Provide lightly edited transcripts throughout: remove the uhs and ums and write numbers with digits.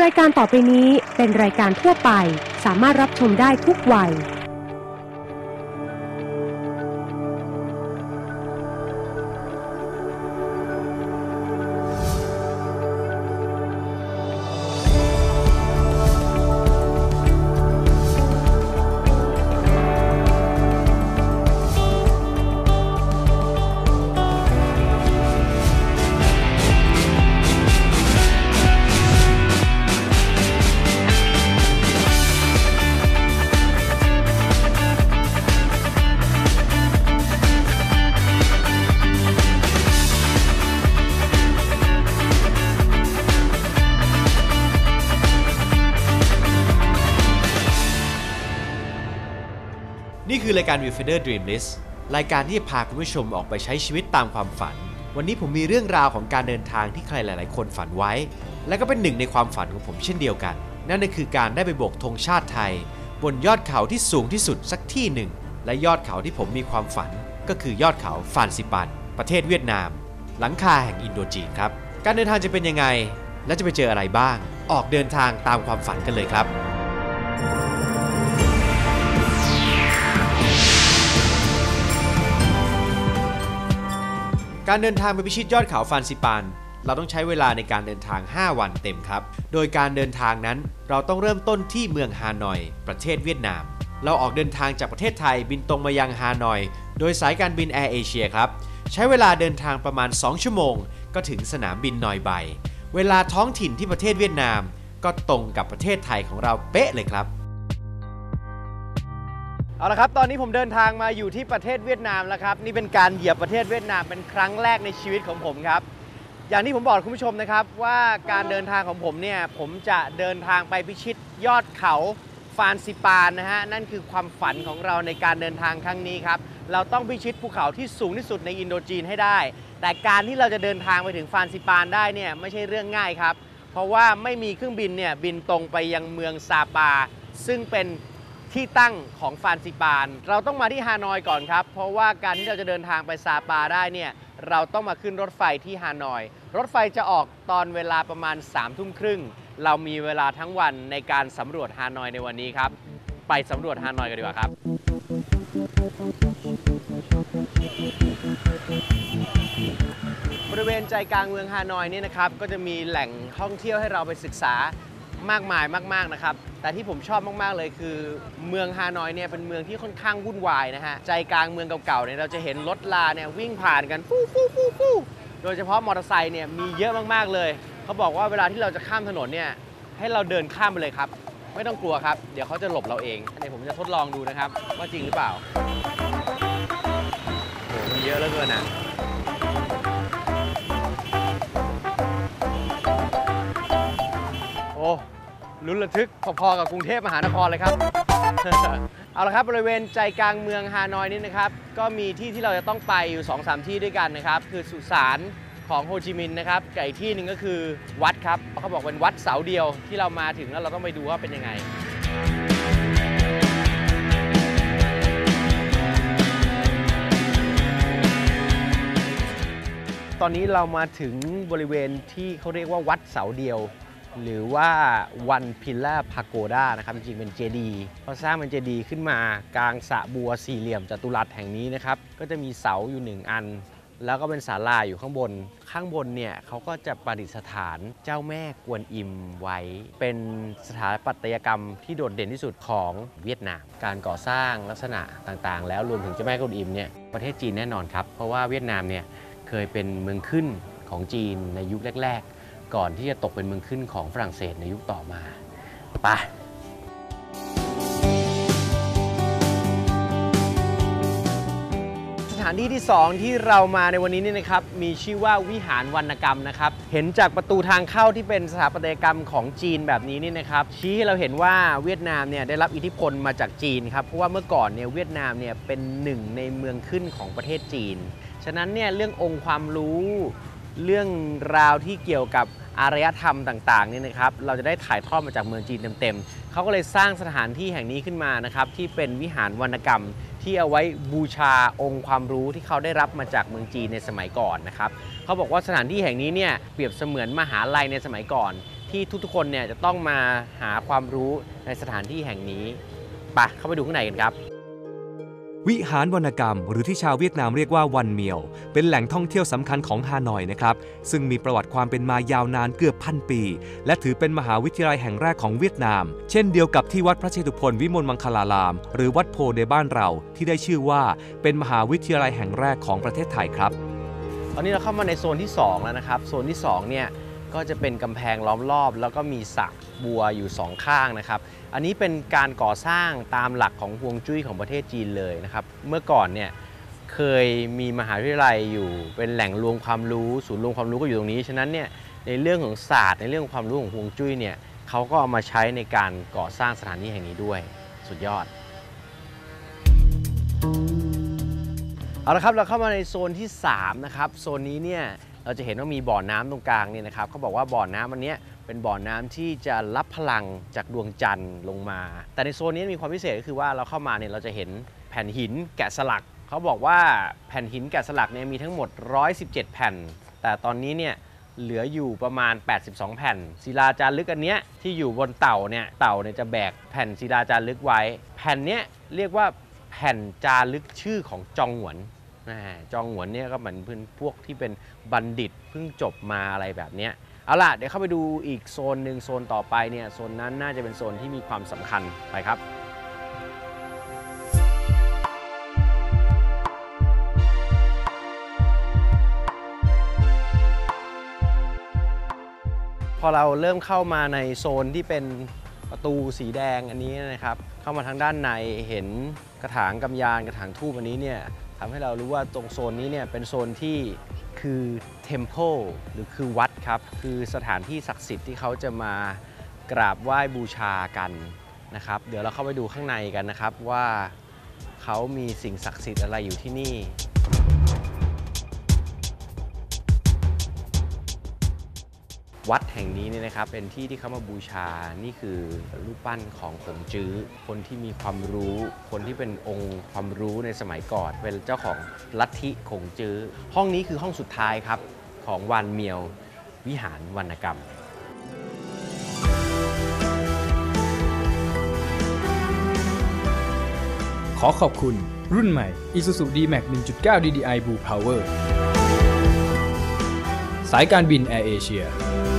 รายการต่อไปนี้เป็นรายการทั่วไปสามารถรับชมได้ทุกวัยนี่คือรายการ Viewfinder Dream List รายการที่จะพาคุณผู้ชมออกไปใช้ชีวิตตามความฝันวันนี้ผมมีเรื่องราวของการเดินทางที่ใครหลายๆคนฝันไว้และก็เป็นหนึ่งในความฝันของผมเช่นเดียวกันนั่นก็คือการได้ไปโบกธงชาติไทยบนยอดเขาที่สูงที่สุดสักที่หนึ่งและยอดเขาที่ผมมีความฝันก็คือยอดเขาฟานซิปันประเทศเวียดนามหลังคาแห่งอินโดจีนครับการเดินทางจะเป็นยังไงและจะไปเจออะไรบ้างออกเดินทางตามความฝันกันเลยครับการเดินทางไปพิชิตยอดเขาฟานซิปันเราต้องใช้เวลาในการเดินทาง5วันเต็มครับโดยการเดินทางนั้นเราต้องเริ่มต้นที่เมืองฮานอยประเทศเวียดนามเราออกเดินทางจากประเทศไทยบินตรงมายังฮานอยโดยสายการบินแอร์เอเชียครับใช้เวลาเดินทางประมาณ2ชั่วโมงก็ถึงสนามบินนอยไบเวลาท้องถิ่นที่ประเทศเวียดนามก็ตรงกับประเทศไทยของเราเป๊ะเลยครับเอาละครับตอนนี้ผมเดินทางมาอยู่ที่ประเทศเวียดนามแล้วครับนี่เป็นการเหยียบประเทศเวียดนามเป็นครั้งแรกในชีวิตของผมครับอย่างที่ผมบอกคุณผู้ชมนะครับว่าการเดินทางของผมเนี่ยผมจะเดินทางไปพิชิตยอดเขาฟานซิปานนะฮะนั่นคือความฝันของเราในการเดินทางครั้งนี้ครับเราต้องพิชิตภูเขาที่สูงที่สุดในอินโดจีนให้ได้แต่การที่เราจะเดินทางไปถึงฟานซิปานได้เนี่ยไม่ใช่เรื่องง่ายครับเพราะว่าไม่มีเครื่องบินเนี่ยบินตรงไปยังเมืองซาปาซึ่งเป็นที่ตั้งของฟานซิปานเราต้องมาที่ฮานอยก่อนครับเพราะว่าการที่เราจะเดินทางไปซาปาได้เนี่ยเราต้องมาขึ้นรถไฟที่ฮานอยรถไฟจะออกตอนเวลาประมาณ3 ทุ่มครึ่งเรามีเวลาทั้งวันในการสำรวจฮานอยในวันนี้ครับไปสำรวจฮานอยกันดีกว่าครับบริเวณใจกลางเมืองฮานอยนี่นะครับก็จะมีแหล่งท่องเที่ยวให้เราไปศึกษามากมายมากๆนะครับแต่ที่ผมชอบมากๆเลยคือเมืองฮานอยเนี่ยเป็นเมืองที่ค่อนข้างวุ่นวายนะฮะใจกลางเมืองเก่าๆเนี่ยเราจะเห็นรถลาเนี่ยวิ่งผ่านกันฟู่โดยเฉพาะมอเตอร์ไซค์เนี่ยมีเยอะมากๆเลยเขาบอกว่าเวลาที่เราจะข้ามถนนเนี่ยให้เราเดินข้ามไปเลยครับไม่ต้องกลัวครับเดี๋ยวเขาจะหลบเราเองเดี๋ยวผมจะทดลองดูนะครับว่าจริงหรือเปล่าโอ้มันเยอะเหลือเกินนะโอ้ลุ้นระทึกพอๆกับกรุงเทพมหานครเลยครับ เอาละครับบริเวณใจกลางเมืองฮานอยนี่นะครับก็มีที่เราจะต้องไปอยู่ 2-3 ที่ด้วยกันนะครับคือสุสานของโฮจิมินห์นะครับกับอีกที่หนึ่งก็คือวัดครับเขาบอกเป็นวัดเสาเดียวที่เรามาถึงแล้วเราต้องไปดูว่าเป็นยังไงตอนนี้เรามาถึงบริเวณที่เขาเรียกว่าวัดเสาเดียวหรือว่าวันพิลล่าพาโกดานะครับจริงๆเป็นเจดีย์เขาสร้างเป็นเจดีย์ขึ้นมากลางสระบัวสี่เหลี่ยมจัตุรัสแห่งนี้นะครับก็จะมีเสาอยู่1อันแล้วก็เป็นศาลาอยู่ข้างบนเนี่ยเขาก็จะประดิษฐานเจ้าแม่กวนอิมไว้เป็นสถาปัตยกรรมที่โดดเด่นที่สุดของเวียดนามการก่อสร้างลักษณะต่างๆแล้วรวมถึงเจ้าแม่กวนอิมเนี่ยประเทศจีนแน่นอนครับเพราะว่าเวียดนามเนี่ยเคยเป็นเมืองขึ้นของจีนในยุคแรกๆก่อนที่จะตกเป็นเมืองขึ้นของฝรั่งเศสในยุคต่อมาไปสถานที่ที่2ที่เรามาในวันนี้นี่นะครับมีชื่อว่าวิหารวรรณกรรมนะครับเห็นจากประตูทางเข้าที่เป็นสถาปัตยกรรมของจีนแบบนี้นี่นะครับชี้ให้เราเห็นว่าเวียดนามเนี่ยได้รับอิทธิพลมาจากจีนครับเพราะว่าเมื่อก่อนเนี่ยเวียดนามเนี่ยเป็นหนึ่งในเมืองขึ้นของประเทศจีนฉะนั้นเนี่ยเรื่ององค์ความรู้เรื่องราวที่เกี่ยวกับอารยธรรมต่างๆนี่นะครับเราจะได้ถ่ายทอดมาจากเมืองจีนเต็มๆเขาก็เลยสร้างสถานที่แห่งนี้ขึ้นมานะครับที่เป็นวิหารวรรณกรรมที่เอาไว้บูชาองค์ความรู้ที่เขาได้รับมาจากเมืองจีนในสมัยก่อนนะครับเขาบอกว่าสถานที่แห่งนี้เนี่ยเปรียบเสมือนมหาลัยในสมัยก่อนที่ทุกๆคนเนี่ยจะต้องมาหาความรู้ในสถานที่แห่งนี้ไปเข้าไปดูข้างในกันครับวิหารวรรณกรรมหรือที่ชาวเวียดนามเรียกว่าวันเมียวเป็นแหล่งท่องเที่ยวสำคัญของฮานอยนะครับซึ่งมีประวัติความเป็นมายาวนานเกือบ1,000 ปีและถือเป็นมหาวิทยาลัยแห่งแรกของเวียดนามเช่นเดียวกับที่วัดพระเชตุพนวิมลมังคลารามหรือวัดโพในบ้านเราที่ได้ชื่อว่าเป็นมหาวิทยาลัยแห่งแรกของประเทศไทยครับตอนนี้เราเข้ามาในโซนที่2แล้วนะครับโซนที่2เนี่ยก็จะเป็นกำแพงล้อมรอบแล้วก็มีสระบัวอยู่2ข้างนะครับอันนี้เป็นการก่อสร้างตามหลักของฮวงจุ้ยของประเทศจีนเลยนะครับเมื่อก่อนเนี่ยเคยมีมหาวิทยาลัยอยู่เป็นแหล่งรวมความรู้ศูนย์รวมความรู้ก็อยู่ตรงนี้ฉะนั้นเนี่ยในเรื่องของศาสตร์ในเรื่องของความรู้ของฮวงจุ้ยเนี่ยเขาก็เอามาใช้ในการก่อสร้างสถานที่แห่งนี้ด้วยสุดยอดเอาละครับเราเข้ามาในโซนที่3นะครับโซนนี้เนี่ยเราจะเห็นว่ามีบ่อน้ำตรงกลางเนี่ยนะครับเขาบอกว่าบ่อน้ำอันนี้เป็นบ่อน้ำที่จะรับพลังจากดวงจันทร์ลงมาแต่ในโซนนี้มีความพิเศษก็คือว่าเราเข้ามาเนี่ยเราจะเห็นแผ่นหินแกะสลักเขาบอกว่าแผ่นหินแกะสลักเนี่ยมีทั้งหมด117แผ่นแต่ตอนนี้เนี่ยเหลืออยู่ประมาณ82แผ่นศิลาจารึกอันเนี้ยที่อยู่บนเต่าเนี่ยจะแบกแผ่นศิลาจารึกไว้แผ่นเนี้ยเรียกว่าแผ่นจารึกชื่อของจองหวนจองหวนเนี่ยก็เหมือนพวกที่เป็นบัณฑิตเพิ่งจบมาอะไรแบบนี้เอาล่ะเดี๋ยวเข้าไปดูอีกโซนหนึ่งโซนต่อไปเนี่ยโซนนั้นน่าจะเป็นโซนที่มีความสำคัญไปครับพอเราเริ่มเข้ามาในโซนที่เป็นประตูสีแดงอันนี้นะครับเข้ามาทางด้านในเห็นกระถางกำยานกระถางธูปอันนี้เนี่ยทำให้เรารู้ว่าตรงโซนนี้เนี่ยเป็นโซนที่คือ Temple หรือคือวัดครับคือสถานที่ศักดิ์สิทธิ์ที่เขาจะมากราบไหว้บูชากันนะครับเดี๋ยวเราเข้าไปดูข้างในกันนะครับว่าเขามีสิ่งศักดิ์สิทธิ์อะไรอยู่ที่นี่วัดแห่งนี้เนี่ยนะครับเป็นที่ที่เขามาบูชานี่คือรูปปั้นของขงจื้อคนที่มีความรู้คนที่เป็นองค์ความรู้ในสมัยก่อนเป็นเจ้าของลัทธิขงจื้อห้องนี้คือห้องสุดท้ายครับของวานเมียววิหารวรรณกรรมขอขอบคุณรุ่นใหม่ Isuzu D-Max 1.9 DDI Blue Power สายการบินแอร์เอเชีย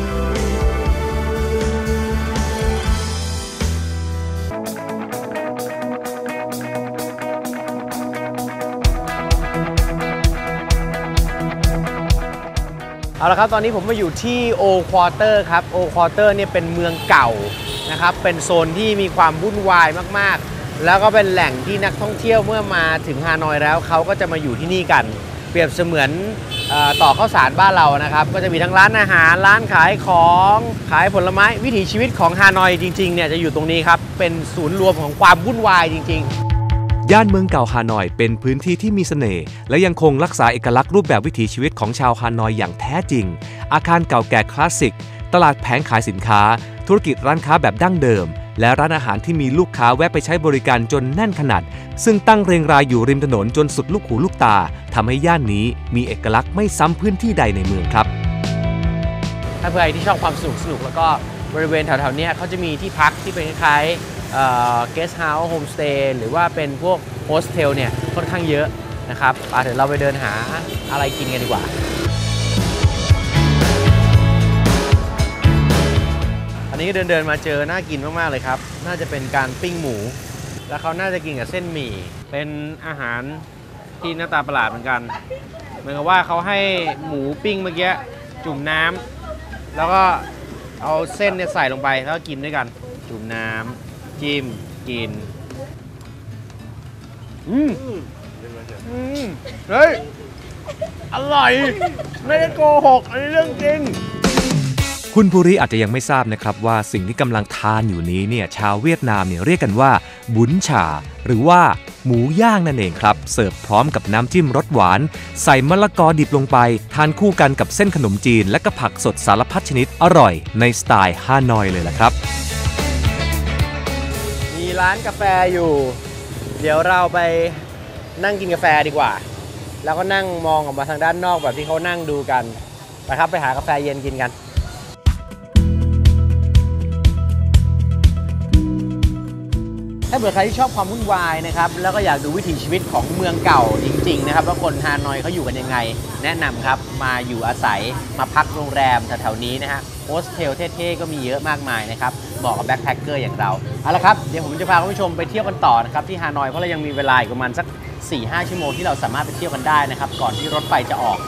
เอาละครับตอนนี้ผมมาอยู่ที่โอควอเตอร์ครับโอควอเตอร์เนี่ยเป็นเมืองเก่านะครับเป็นโซนที่มีความวุ่นวายมากๆแล้วก็เป็นแหล่งที่นักท่องเที่ยวเมื่อมาถึงฮานอยแล้วเขาก็จะมาอยู่ที่นี่กันเปรียบเสมือนต่อข้าวสารบ้านเรานะครับก็จะมีทั้งร้านอาหารร้านขายของขายผลไม้วิถีชีวิตของฮานอยจริงๆเนี่ยจะอยู่ตรงนี้ครับเป็นศูนย์รวมของความวุ่นวายจริงๆย่านเมืองเก่าฮานอยเป็นพื้นที่ที่มีเสน่ห์และยังคงรักษาเอกลักษณ์รูปแบบวิถีชีวิตของชาวฮานอยอย่างแท้จริงอาคารเก่าแก่คลาสสิกตลาดแผงขายสินค้าธุรกิจร้านค้าแบบดั้งเดิมและร้านอาหารที่มีลูกค้าแวะไปใช้บริการจนแน่นขนาดซึ่งตั้งเรียงรายอยู่ริมถนนจนสุดลูกหูลูกตาทำให้ย่านนี้มีเอกลักษณ์ไม่ซ้ำพื้นที่ใดในเมืองครับถ้าใครที่ชอบความสนุกแล้วก็บริเวณแถวๆนี้เขาจะมีที่พักที่เป็นคล้ายเกสต์เฮาส์โฮมสเตย์หรือว่าเป็นพวกโฮสเทลเนี่ยค่อนข้างเยอะนะครับเดี๋ยวเราไปเดินหาอะไรกินกันดีกว่าอันนี้เดินมาเจอน่ากินมากๆเลยครับน่าจะเป็นการปิ้งหมูแล้วเขาน่าจะกินกับเส้นหมี่เป็นอาหารที่หน้าตาประหลาดเหมือนกันเหมือนกับว่าเขาให้หมูปิ้งเมื่อกี้จุ่มน้ำแล้วก็เอาเส้นเนี่ยใส่ลงไปแล้วก็กินด้วยกันจุ่มน้ำจิ้มกินเฮ้ยอร่อยไม่ได้โกหกอันนี้เรื่องจริงคุณภูริอาจจะยังไม่ทราบนะครับว่าสิ่งที่กำลังทานอยู่นี้เนี่ยชาวเวียดนามเนี่ยเรียกกันว่าบุนฉ่าหรือว่าหมูย่างนั่นเองครับเสิร์ฟพร้อมกับน้ำจิ้มรสหวานใส่มะละกอดิบลงไปทานคู่กันกับเส้นขนมจีนและก็ผักสดสารพัดชนิดอร่อยในสไตล์ฮานอยเลยล่ะครับมีร้านกาแฟอยู่เดี๋ยวเราไปนั่งกินกาแฟดีกว่าแล้วก็นั่งมองออกมาทางด้านนอกแบบที่เขานั่งดูกันไปครับไปหากาแฟเย็นกินกันถ้าเผื่อใครที่ชอบความวุ่นวายนะครับแล้วก็อยากดูวิถีชีวิตของเมืองเก่าจริงๆนะครับว่าคนฮานอยเขาอยู่กันยังไงแนะนำครับมาอยู่อาศัยมาพักโรงแรมแถวๆนี้นะฮะโฮสเทลเท่ๆก็มีเยอะมากมายนะครับเหมาะกับแบ็คแพคเกอร์อย่างเราเอาละครับเดี๋ยวผมจะพาคุณผู้ชมไปเที่ยวกันต่อนะครับที่ฮานอยเพราะเรายังมีเวลาอีกประมาณสัก 4-5 ชั่วโมงที่เราสามารถไปเที่ยวกันได้นะครับก่อนที่รถไฟจะออก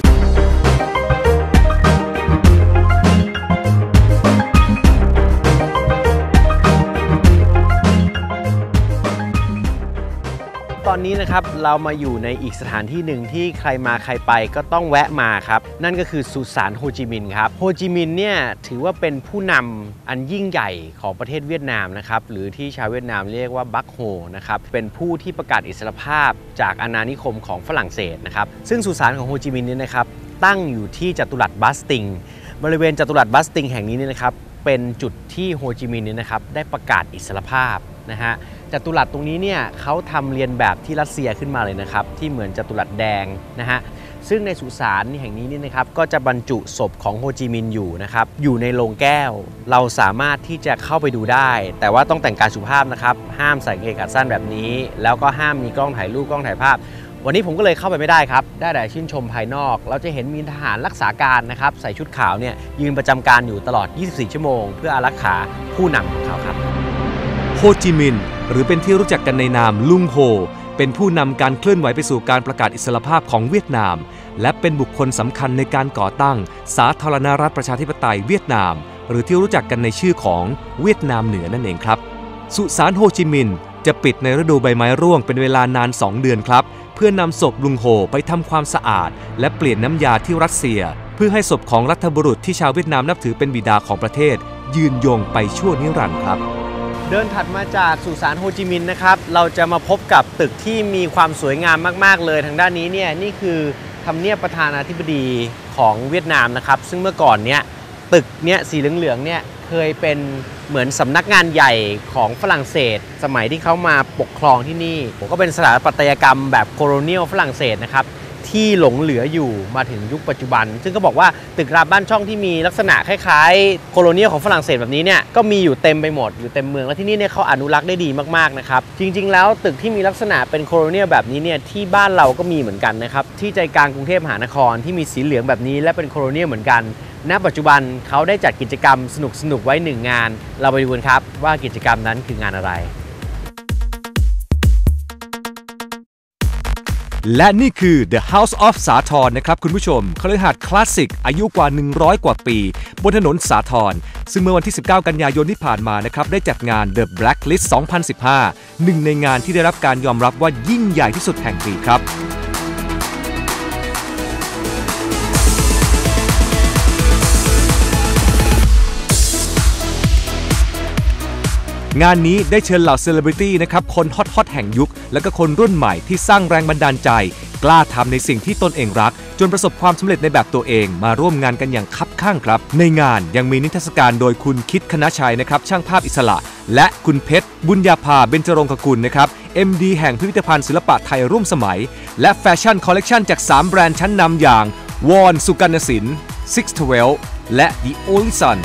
ตอนนี้นะครับเรามาอยู่ในอีกสถานที่หนึ่งที่ใครมาใครไปก็ต้องแวะมาครับนั่นก็คือสุสานโฮจิมินห์ครับโฮจิมินห์เนี่ยถือว่าเป็นผู้นำอันยิ่งใหญ่ของประเทศเวียดนามนะครับหรือที่ชาวเวียดนามเรียกว่าบักโฮนะครับเป็นผู้ที่ประกาศอิสรภาพจากอาณานิคมของฝรั่งเศสนะครับซึ่งสุสานของโฮจิมินห์เนี่ยนะครับตั้งอยู่ที่จัตุรัสบัสติงบริเวณจัตุรัสบัสติงแห่งนี้เนี่ยนะครับเป็นจุดที่โฮจิมินห์เนี่ยนะครับได้ประกาศอิสรภาพนะฮะจัตุรัสตรงนี้เนี่ยเขาทำเรียนแบบที่รัสเซียขึ้นมาเลยนะครับที่เหมือนจัตุรัสแดงนะฮะซึ่งในสุสานแห่งนี้นี่นะครับก็จะบรรจุศพของโฮจิมินห์อยู่นะครับอยู่ในโลงแก้วเราสามารถที่จะเข้าไปดูได้แต่ว่าต้องแต่งกายสุภาพนะครับห้ามใส่กางเกงขาสั้นแบบนี้แล้วก็ห้ามมีกล้องถ่ายรูปกล้องถ่ายภาพวันนี้ผมก็เลยเข้าไปไม่ได้ครับได้แต่ชื่นชมภายนอกเราจะเห็นมีทหารรักษาการนะครับใส่ชุดขาวเนี่ยยืนประจำการอยู่ตลอด 24 ชั่วโมงเพื่ออารักขาผู้นำของเขาครับโฮจิมินห์หรือเป็นที่รู้จักกันในนามลุงโฮเป็นผู้นำการเคลื่อนไหวไปสู่การประกาศอิสรภาพของเวียดนามและเป็นบุคคลสำคัญในการก่อตั้งสาธารณรัฐประชาธิปไตยเวียดนามหรือที่รู้จักกันในชื่อของเวียดนามเหนือนั่นเองครับสุสานโฮจิมินห์จะปิดในฤดูใบไม้ร่วงเป็นเวลานาน2 เดือนครับเพื่อนำศพลุงโฮไปทำความสะอาดและเปลี่ยนน้ำยาที่รัสเซียเพื่อให้ศพของรัฐบุรุษที่ชาวเวียดนามนับถือเป็นบิดาของประเทศยืนยงไปชั่วนิรันดร์ครับเดินถัดมาจากสุสานโฮจิมินห์นะครับเราจะมาพบกับตึกที่มีความสวยงามมากๆเลยทางด้านนี้เนี่ยนี่คือทำเนียบประธานาธิบดีของเวียดนามนะครับซึ่งเมื่อก่อนเนี้ยตึกเนี้ยสีเหลืองๆเนี่ยเคยเป็นเหมือนสำนักงานใหญ่ของฝรั่งเศสสมัยที่เขามาปกครองที่นี่ผมก็เป็นสถาปัตยกรรมแบบโคโลเนียลฝรั่งเศสนะครับที่หลงเหลืออยู่มาถึงยุคปัจจุบันซึ่งก็บอกว่าตึกรามบ้านช่องที่มีลักษณะคล้ายๆโคโลเนียลของฝรั่งเศสแบบนี้เนี่ยก็มีอยู่เต็มไปหมดอยู่เต็มเมืองและที่นี่เนี่ยเขาอนุรักษ์ได้ดีมากๆนะครับจริงๆแล้วตึกที่มีลักษณะเป็นโคโลเนียลแบบนี้เนี่ยที่บ้านเราก็มีเหมือนกันนะครับที่ใจกลางกรุงเทพมหานครที่มีสีเหลืองแบบนี้และเป็นโคโลเนียลเหมือนกันณปัจจุบันเขาได้จัดกิจกรรมสนุกๆไว้1 งานเราไปดูกันครับว่ากิจกรรมนั้นคืองานอะไรและนี่คือ The House of สาทรนะครับคุณผู้ชมคฤหาสน์คลาสสิกอายุกว่า100 กว่าปีบนถนนสาทรซึ่งเมื่อวันที่19 กันยายนที่ผ่านมานะครับได้จัดงาน The Blacklist 2015หนึ่งในงานที่ได้รับการยอมรับว่ายิ่งใหญ่ที่สุดแห่งปีครับงานนี้ได้เชิญเหล่าเซเลบริตี้นะครับคนฮอตแห่งยุคและก็คนรุ่นใหม่ที่สร้างแรงบันดาลใจกล้าทำในสิ่งที่ตนเองรักจนประสบความสำเร็จในแบบตัวเองมาร่วมงานกันอย่างคับข้างครับในงานยังมีนิทรรศการโดยคุณคิดคณชัยนะครับช่างภาพอิสระและคุณเพชรบุญญาภาเบญจรงคกุลนะครับ MD แห่งพิพิธภัณฑ์ศิลปะไทยร่วมสมัยและแฟชั่นคอลเลกชันจาก3 แบรนด์ชั้นนำอย่างวอนสุกรรณสิน 612 และ The Only Son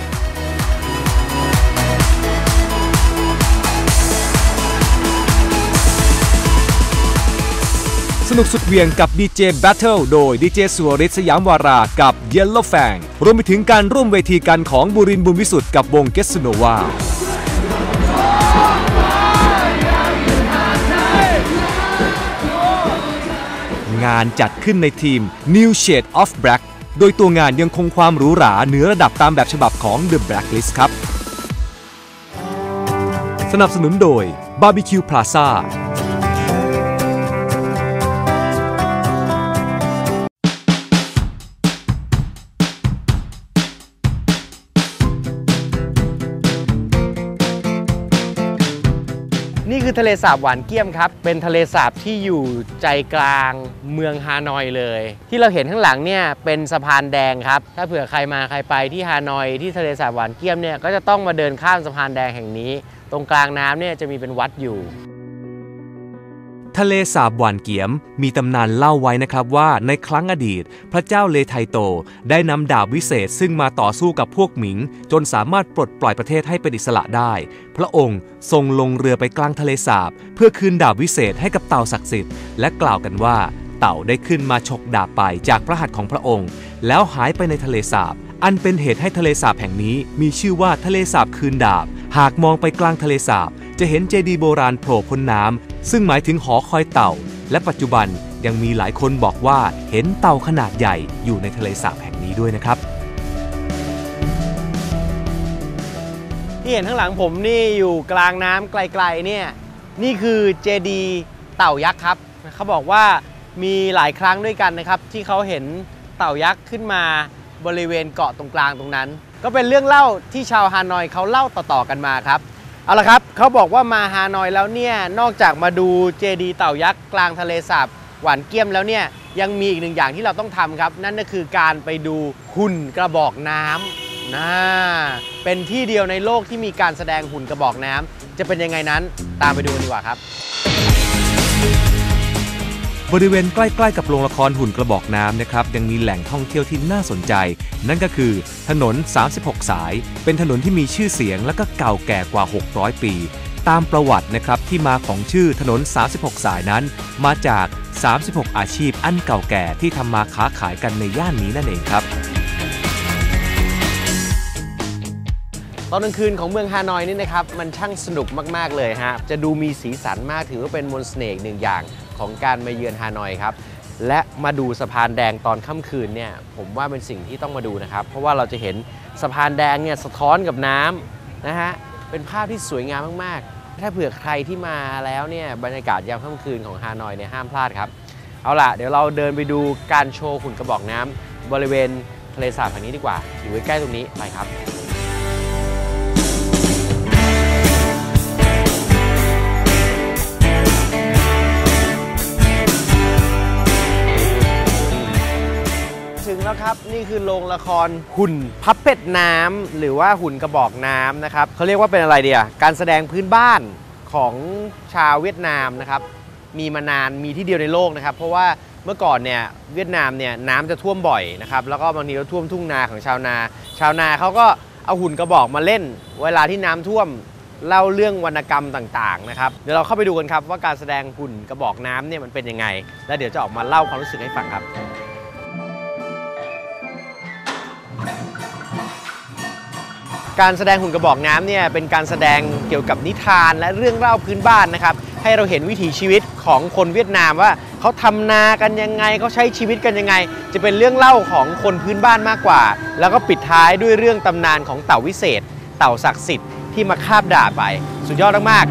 สนุกสุดเวียงกับ DJ Battle โดย DJ สุวริศ สยามวารากับ Yellow Fang รวมไปถึงการร่วมเวทีกันของบุรินทร์ บุญวิสุทธิ์กับวง Getsunova งานจัดขึ้นในทีม New Shade of Black โดยตัวงานยังคงความหรูหราเหนือระดับตามแบบฉบับของ The Blacklist ครับสนับสนุนโดย Barbecue Plaza นี่คือทะเลสาบหวานเกี้ยมครับเป็นทะเลสาบที่อยู่ใจกลางเมืองฮานอยเลยที่เราเห็นข้างหลังเนี่ยเป็นสะพานแดงครับถ้าเผื่อใครมาใครไปที่ฮานอยที่ทะเลสาบหวานเกี้ยมเนี่ยก็จะต้องมาเดินข้ามสะพานแดงแห่งนี้ตรงกลางน้ำเนี่ยจะมีเป็นวัดอยู่ทะเลสาบหวานเกียมมีตำนานเล่าไว้นะครับว่าในครั้งอดีตพระเจ้าเลไทโตได้นำดาบวิเศษซึ่งมาต่อสู้กับพวกหมิงจนสามารถปลดปล่อยประเทศให้เป็นอิสระได้พระองค์ทรงลงเรือไปกลางทะเลสาบเพื่อคืนดาบวิเศษให้กับเต่าศักดิ์สิทธิ์และกล่าวกันว่าเต่าได้ขึ้นมาฉกดาบไปจากพระหัตถ์ของพระองค์แล้วหายไปในทะเลสาบอันเป็นเหตุให้ทะเลสาบแห่งนี้มีชื่อว่าทะเลสาบคืนดาบหากมองไปกลางทะเลสาบจะเห็นเจดีย์โบราณโผล่พ้นน้ำซึ่งหมายถึงหอคอยเต่าและปัจจุบันยังมีหลายคนบอกว่าเห็นเต่าขนาดใหญ่อยู่ในทะเลสาบแห่งนี้ด้วยนะครับที่เห็นข้างหลังผมนี่อยู่กลางน้ำไกลๆเนี่ยนี่คือเจดีย์เต่ายักษ์ครับเขาบอกว่ามีหลายครั้งด้วยกันนะครับที่เขาเห็นเต่ายักษ์ขึ้นมาบริเวณเกาะตรงกลางตรงนั้นก็เป็นเรื่องเล่าที่ชาวฮานอยเขาเล่าต่อๆกันมาครับเอาละครับเขาบอกว่ามาฮานอยแล้วเนี่ยนอกจากมาดูเจดีย์เต่ายักษ์กลางทะเลสาบหวานเกี้ยมแล้วเนี่ยยังมีอีกหนึ่งอย่างที่เราต้องทำครับนั่นก็คือการไปดูหุ่นกระบอกน้ำเป็นที่เดียวในโลกที่มีการแสดงหุ่นกระบอกน้ำจะเป็นยังไงนั้นตามไปดูกันดีกว่าครับบริเวณใกล้ๆกับโรงละครหุ่นกระบอกน้ำนะครับยังมีแหล่งท่องเที่ยวที่น่าสนใจนั่นก็คือถนน36สายเป็นถนนที่มีชื่อเสียงและก็เก่าแก่กว่า600ปีตามประวัตินะครับที่มาของชื่อถนน36สายนั้นมาจาก36อาชีพอันเก่าแก่ที่ทำมาค้าขายกันในย่านนี้นั่นเองครับตอนกลางคืนของเมืองฮานอยนี่นะครับมันช่างสนุกมากๆเลยฮะจะดูมีสีสันมากถือว่าเป็นมนต์เสน่ห์หนึ่งอย่างของการมาเยือนฮานอยครับและมาดูสะพานแดงตอนค่ำคืนเนี่ยผมว่าเป็นสิ่งที่ต้องมาดูนะครับเพราะว่าเราจะเห็นสะพานแดงเนี่ยสะท้อนกับน้ำนะฮะเป็นภาพที่สวยงามมากๆถ้าเผื่อใครที่มาแล้วเนี่ยบรรยากาศยามค่ำคืนของฮานอยเนี่ยห้ามพลาดครับเอาล่ะเดี๋ยวเราเดินไปดูการโชว์หุ่นกระบอกน้ำบริเวณทะเลสาบแห่งนี้ดีกว่าอยู่ใกล้ๆตรงนี้ไปครับถึงแล้วครับนี่คือโรงละครหุ่นพับเป็ดน้ำหรือว่าหุ่นกระบอกน้ำนะครับเขาเรียกว่าเป็นอะไรเดียการแสดงพื้นบ้านของชาวเวียดนามนะครับมีมานานมีที่เดียวในโลกนะครับเพราะว่าเมื่อก่อนเนี่ยเวียดนามเนี่ยน้ำจะท่วมบ่อยนะครับแล้วก็บางทีก็ท่วมทุ่งนาของชาวนาเขาก็เอาหุ่นกระบอกมาเล่นเวลาที่น้ำท่วมเล่าเรื่องวรรณกรรมต่างๆนะครับเดี๋ยวเราเข้าไปดูกันครับว่าการแสดงหุ่นกระบอกน้ำเนี่ยมันเป็นยังไงแล้วเดี๋ยวจะออกมาเล่าความรู้สึกให้ฟังครับการแสดงหุ่นกระบอกน้ำเนี่ยเป็นการแสดงเกี่ยวกับนิทานและเรื่องเล่าพื้นบ้านนะครับให้เราเห็นวิถีชีวิตของคนเวียดนามว่าเขาทำนากันยังไงเขาใช้ชีวิตกันยังไงจะเป็นเรื่องเล่าของคนพื้นบ้านมากกว่าแล้วก็ปิดท้ายด้วยเรื่องตำนานของเต่าวิเศษเต่าศักดิ์สิทธิ์ที่มาคาบดาบไปสุดยอดมาก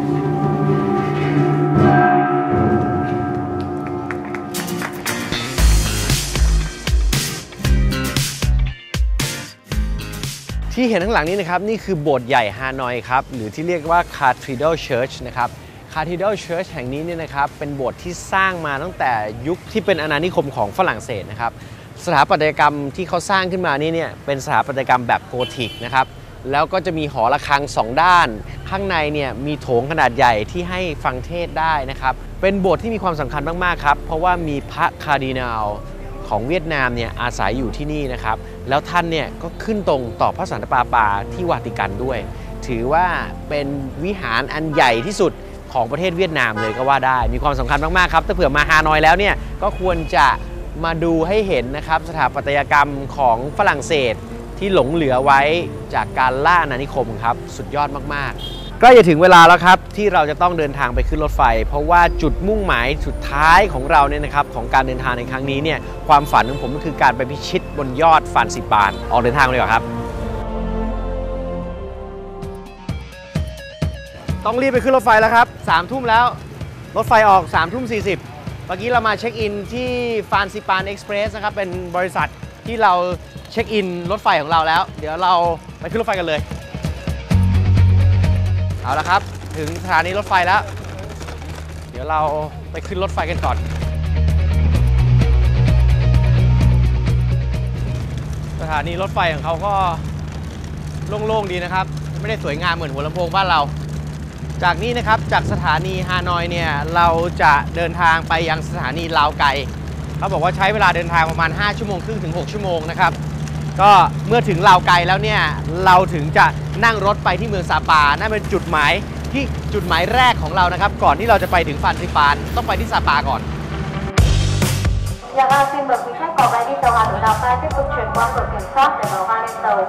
ที่เห็นข้างหลังนี้นะครับนี่คือโบสถ์ใหญ่ฮานอยครับหรือที่เรียกว่า Cathedral Church นะครับ Cathedral Church แห่งนี้เนี่ยนะครับเป็นโบสถ์ที่สร้างมาตั้งแต่ยุคที่เป็นอาณานิคมของฝรั่งเศสนะครับสถาปัตยกรรมที่เขาสร้างขึ้นมานี่เนี่ยเป็นสถาปัตยกรรมแบบโกธิกนะครับแล้วก็จะมีหอระฆัง2ด้านข้างในเนี่ยมีโถงขนาดใหญ่ที่ให้ฟังเทศได้นะครับเป็นโบสถ์ที่มีความสำคัญมากๆครับเพราะว่ามีพระคาร์ดินัลของเวียดนามเนี่ยอาศัยอยู่ที่นี่นะครับแล้วท่านเนี่ยก็ขึ้นตรงต่อพระสันตะปาปาที่วาติกันด้วยถือว่าเป็นวิหารอันใหญ่ที่สุดของประเทศเวียดนามเลยก็ว่าได้มีความสำคัญมากๆครับถ้าเผื่อมาฮานอยแล้วเนี่ยก็ควรจะมาดูให้เห็นนะครับสถาปัตยกรรมของฝรั่งเศสที่หลงเหลือไว้จากการล่าอาณานิคมครับสุดยอดมากๆใกล้จะถึงเวลาแล้วครับที่เราจะต้องเดินทางไปขึ้นรถไฟเพราะว่าจุดมุ่งหมายสุดท้ายของเราเนี่ยนะครับของการเดินทางในครั้งนี้เนี่ยความฝันของผมก็คือการไปพิชิตบนยอดฟานซิปานออกเดินทางเลยครับต้องรีบไปขึ้นรถไฟแล้วครับ3 ทุ่มแล้วรถไฟออก3 ทุ่ม 40เมื่อกี้เรามาเช็คอินที่ฟานซิปานเอ็กซ์เพรสนะครับเป็นบริษัทที่เราเช็คอินรถไฟของเราแล้วเดี๋ยวเราไปขึ้นรถไฟกันเลยเอาละครับถึงสถานีรถไฟแล้วเดี๋ยวเราไปขึ้นรถไฟกันก่อนสถานีรถไฟของเขาก็โล่งๆดีนะครับไม่ได้สวยงามเหมือนหัวลำโพงบ้านเราจากนี้นะครับจากสถานีฮานอยเนี่ยเราจะเดินทางไปยังสถานีลาวไกเขาบอกว่าใช้เวลาเดินทางประมาณ5 ชั่วโมงครึ่งถึง 6 ชั่วโมงนะครับก็เมื่อถึงลาวไกแล้วเนี่ยเราถึงจะนั่งรถไปที่เมืองซาปานั่นเป็นจุดหมายแรกของเรานะครับก่อนที่เราจะไปถึงฟานซิปานต้องไปที่ซาปาก่อน Xin mời quý khách có vé đi tàu Hà Nội Lào Cai tiếp tục chuyển qua cửa kiểm soát để vào ga lên tàu.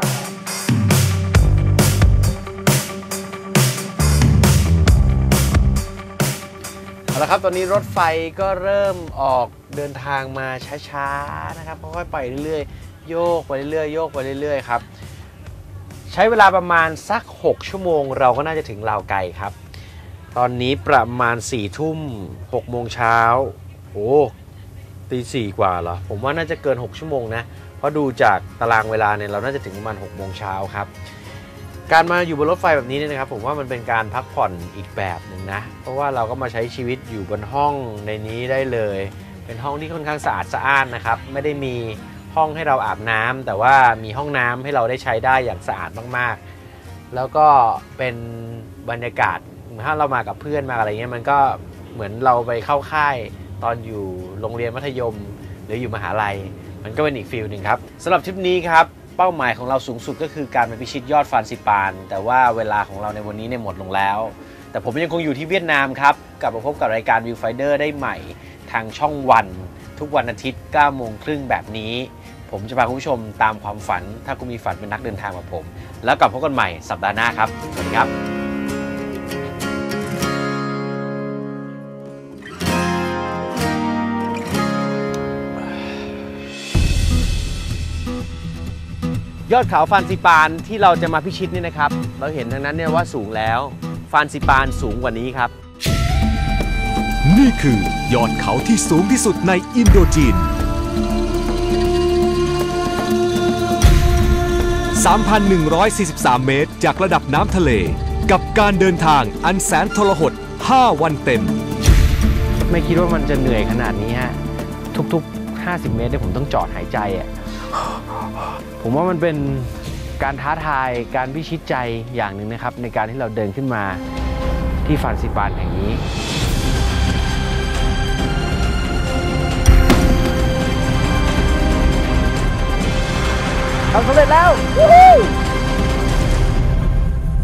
เอาละครับตอนนี้รถไฟก็เริ่มออกเดินทางมาช้าๆนะครับค่อยๆไปเรื่อยๆโยกไปเรื่อยๆโยกไปเรื่อยๆครับใช้เวลาประมาณสัก6 ชั่วโมงเราก็น่าจะถึงลาวไกครับตอนนี้ประมาณ4 ทุ่ม6 โมงเช้าโอ้ตี 4กว่าเหรอผมว่าน่าจะเกิน6 ชั่วโมงนะเพราะดูจากตารางเวลาเนี่ยเราน่าจะถึงประมาณ6 โมงเช้าครับการมาอยู่บนรถไฟแบบนี้เนี่ยนะครับผมว่ามันเป็นการพักผ่อนอีกแบบหนึ่งนะเพราะว่าเราก็มาใช้ชีวิตอยู่บนห้องในนี้ได้เลยเป็นห้องที่ค่อนข้างสะอาดสะอ้านนะครับไม่ได้มีห้องให้เราอาบน้ำแต่ว่ามีห้องน้ำให้เราได้ใช้ได้อย่างสะอาดมากๆแล้วก็เป็นบรรยากาศถ้าเรามากับเพื่อนมาอะไรเงี้ยมันก็เหมือนเราไปเข้าค่ายตอนอยู่โรงเรียนมัธยมหรืออยู่มหาลัยมันก็เป็นอีกฟีลหนึ่งครับสำหรับทริปนี้ครับเป้าหมายของเราสูงสุดก็คือการไปพิชิตยอดฟานซิปานแต่ว่าเวลาของเราในวันนี้เนี่ยหมดลงแล้วแต่ผมยังคงอยู่ที่เวียดนามครับกลับมาพบกับรายการ Viewfinder ได้ใหม่ทางช่องวันทุกวันอาทิตย์ 9:30 แบบนี้ผมจะพาคุณผู้ชมตามความฝันถ้าคุณมีฝันเป็นนักเดินทางแบบผมแล้วกลับพบกันใหม่สัปดาห์หน้าครับสวัสดีครับยอดเขาฟานซิปานที่เราจะมาพิชิตนี่นะครับเราเห็นทางนั้นเนี่ยว่าสูงแล้วฟานซิปานสูงกว่านี้ครับนี่คือยอดเขาที่สูงที่สุดในอินโดจีน 3,143 เมตรจากระดับน้ำทะเลกับการเดินทางอันแสนทรหด5 วันเต็มไม่คิดว่ามันจะเหนื่อยขนาดนี้ฮะทุกๆ50 เมตรที่ผมต้องจอดหายใจอ่ะผมว่ามันเป็นการท้าทายการพิชิตใจอย่างหนึ่งนะครับในการที่เราเดินขึ้นมาที่ฟานซิปานแห่งนี้ทำสำเร็จแล้ว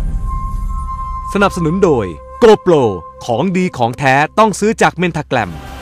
สนับสนุนโดย GoPro ของดีของแท้ต้องซื้อจากเมนทาแกรม